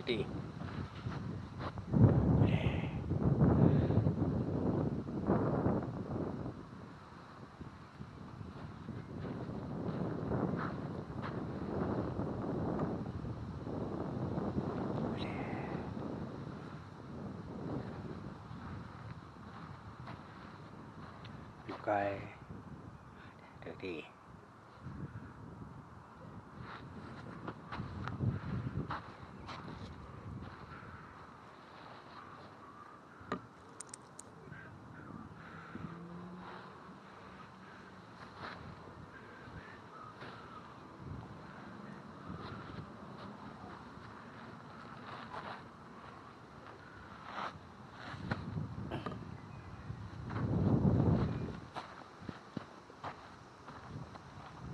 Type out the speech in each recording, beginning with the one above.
dygtig. Lukai dygtig.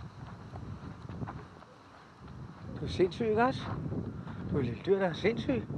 Du er sindssyg, ikke også? Du er et lille dyr, der er sindssyg.